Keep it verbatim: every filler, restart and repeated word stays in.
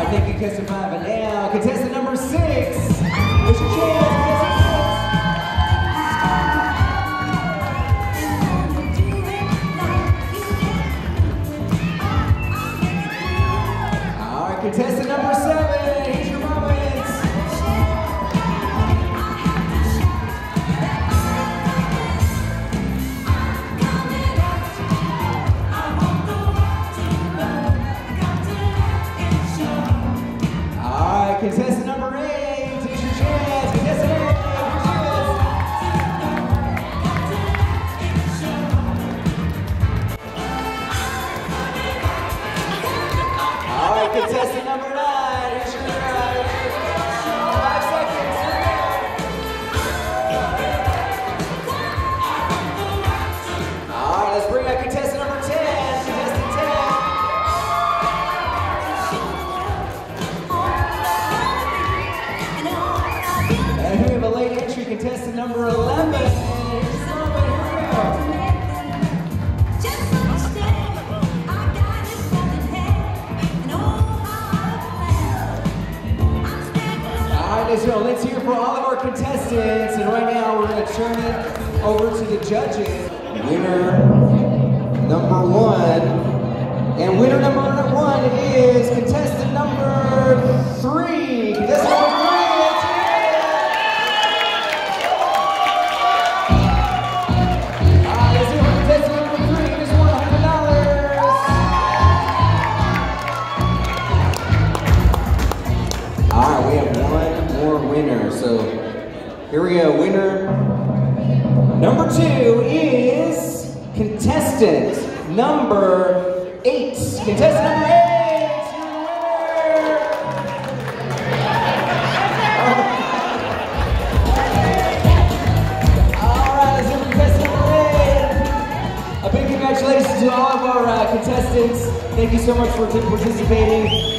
right, thank you, contestant five. And now, contestant number six. It's your chance, contestant six. All right, contestant number seven. Here's your moment. Contestant number eight, it's your chance. Contestant eight, all right, contestant number nine, here's your, uh, here's your five seconds. All right, let's bring out contestant number ten. Contestant ten. And we have a late entry, contestant number eleven. And here's the moment, here we go. Alright, so let's hear for all of our contestants. And right now we're going to turn it over to the judges. Winner number one. And winner number one is contestant number three. Contestant number three. Alright, we have one more winner. So here we go. Winner number two is contestant number eight. Contestant number eight, you're the winner. Alright, let's hear for contestant number eight. A big congratulations to all of our uh, contestants. Thank you so much for participating.